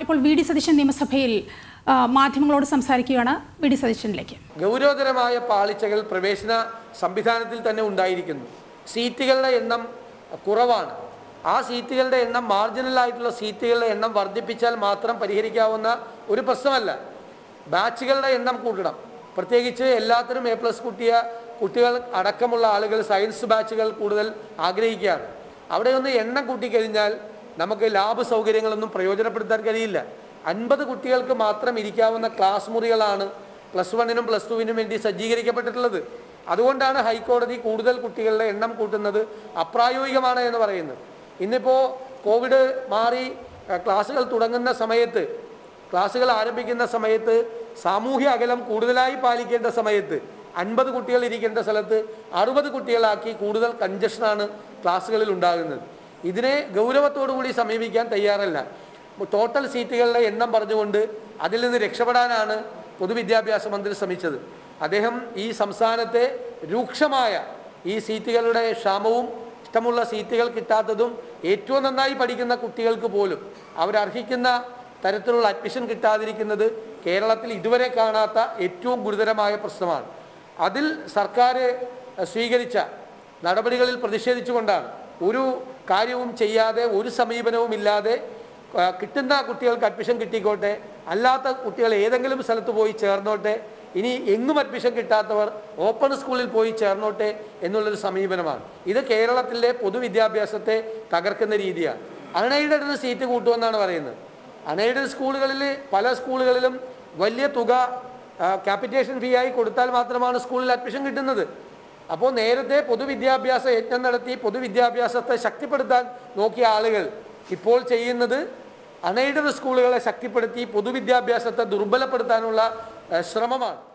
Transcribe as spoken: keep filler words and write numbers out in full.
ഇപ്പോൾ V D Satheesan നിയമസഭയിൽ മാധ്യമങ്ങളോട് സംസാരിക്കുകയാണ്. വി ഡി സതീശനിലേക്ക്. ഗൗരവതരമായ പാളിച്ചകൾ പ്രവേശന സംവിധാനത്തിൽ തന്നെ ഉണ്ടായിരിക്കുന്നു. സീറ്റുകളുടെ എണ്ണം കുറവാണ്. ആ സീറ്റുകളുടെ എണ്ണം മാർജിനലായിട്ടുള്ള സീറ്റുകളുടെ എണ്ണം വർദ്ധിപ്പിച്ചാൽ മാത്രം പരിഹരിക്കാവുന്ന ഒരു പ്രശ്നമല്ല. ബാച്ചുകളുടെ എണ്ണം കൂട്ടണം. പ്രത്യേകിച്ച് എല്ലാത്തിനും എ പ്ലസ് കുട്ടിയ കുട്ടികൾ അടക്കമുള്ള ആളുകൾ സയൻസ് ബാച്ചുകൾ കൂടുതൽ ആഗ്രഹിക്കുകയാണ്. അവിടെ ഒന്ന് എണ്ണം കൂട്ടിക്കഴിഞ്ഞാൽ നമുക്ക് ലാബ് സൗകര്യങ്ങളൊന്നും പ്രയോജനപ്പെടുത്താൻ കഴിയില്ല. അൻപത് കുട്ടികൾക്ക് മാത്രം ഇരിക്കാവുന്ന ക്ലാസ് മുറികളാണ് പ്ലസ് വണ്ണിനും പ്ലസ് ടുവിനും വേണ്ടി സജ്ജീകരിക്കപ്പെട്ടിട്ടുള്ളത്. അതുകൊണ്ടാണ് ഹൈക്കോടതി കൂടുതൽ കുട്ടികളുടെ എണ്ണം കൂട്ടുന്നത് അപ്രായോഗികമാണ് എന്ന് പറയുന്നത്. ഇന്നിപ്പോൾ കോവിഡ് മാറി ക്ലാസ്സുകൾ തുടങ്ങുന്ന സമയത്ത്, ക്ലാസ്സുകൾ ആരംഭിക്കുന്ന സമയത്ത്, സാമൂഹ്യ അകലം കൂടുതലായി പാലിക്കേണ്ട സമയത്ത് അൻപത് കുട്ടികൾ ഇരിക്കേണ്ട സ്ഥലത്ത് അറുപത് കുട്ടികളാക്കി കൂടുതൽ കൺജഷനാണ് ക്ലാസ്സുകളിൽ ഉണ്ടാകുന്നത്. ഇതിനെ ഗൗരവത്തോടു കൂടി സമീപിക്കാൻ തയ്യാറല്ല. ടോട്ടൽ സീറ്റുകളുടെ എണ്ണം പറഞ്ഞുകൊണ്ട് അതിൽ നിന്ന് രക്ഷപ്പെടാനാണ് പൊതുവിദ്യാഭ്യാസ മന്ത്രി ശ്രമിച്ചത്. അദ്ദേഹം ഈ സംസ്ഥാനത്തെ രൂക്ഷമായ ഈ സീറ്റുകളുടെ ക്ഷാമവും ഇഷ്ടമുള്ള സീറ്റുകൾ കിട്ടാത്തതും ഏറ്റവും നന്നായി പഠിക്കുന്ന കുട്ടികൾക്ക് പോലും അവരർഹിക്കുന്ന തരത്തിലുള്ള അഡ്മിഷൻ കിട്ടാതിരിക്കുന്നത് കേരളത്തിൽ ഇതുവരെ കാണാത്ത ഏറ്റവും ഗുരുതരമായ പ്രശ്നമാണ്. അതിൽ സർക്കാർ സ്വീകരിച്ച നടപടികളിൽ പ്രതിഷേധിച്ചുകൊണ്ടാണ് ഒരു കാര്യവും ചെയ്യാതെ, ഒരു സമീപനവും ഇല്ലാതെ കിട്ടുന്ന കുട്ടികൾക്ക് അഡ്മിഷൻ കിട്ടിക്കോട്ടെ, അല്ലാത്ത കുട്ടികൾ ഏതെങ്കിലും സ്ഥലത്ത് പോയി ചേർന്നോട്ടെ, ഇനി എങ്ങും അഡ്മിഷൻ കിട്ടാത്തവർ ഓപ്പൺ സ്കൂളിൽ പോയി ചേർന്നോട്ടെ എന്നുള്ളൊരു സമീപനമാണ്. ഇത് കേരളത്തിലെ പൊതുവിദ്യാഭ്യാസത്തെ തകർക്കുന്ന രീതിയാണ്. അൺഎയ്ഡഡ് സീറ്റ് കൂട്ടുമെന്നാണ് പറയുന്നത്. അൺഎയ്ഡഡ് സ്കൂളുകളിൽ പല സ്കൂളുകളിലും വലിയ തുക ക്യാപിറ്റേഷൻ ഫീ ആയി കൊടുത്താൽ മാത്രമാണ് സ്കൂളിൽ അഡ്മിഷൻ കിട്ടുന്നത്. അപ്പോൾ നേരത്തെ പൊതുവിദ്യാഭ്യാസ യജ്ഞം നടത്തി പൊതുവിദ്യാഭ്യാസത്തെ ശക്തിപ്പെടുത്താൻ നോക്കിയ ആളുകൾ ഇപ്പോൾ ചെയ്യുന്നത് അൺഎയ്ഡഡ് സ്കൂളുകളെ ശക്തിപ്പെടുത്തി പൊതുവിദ്യാഭ്യാസത്തെ ദുർബലപ്പെടുത്താനുള്ള ശ്രമമാണ്.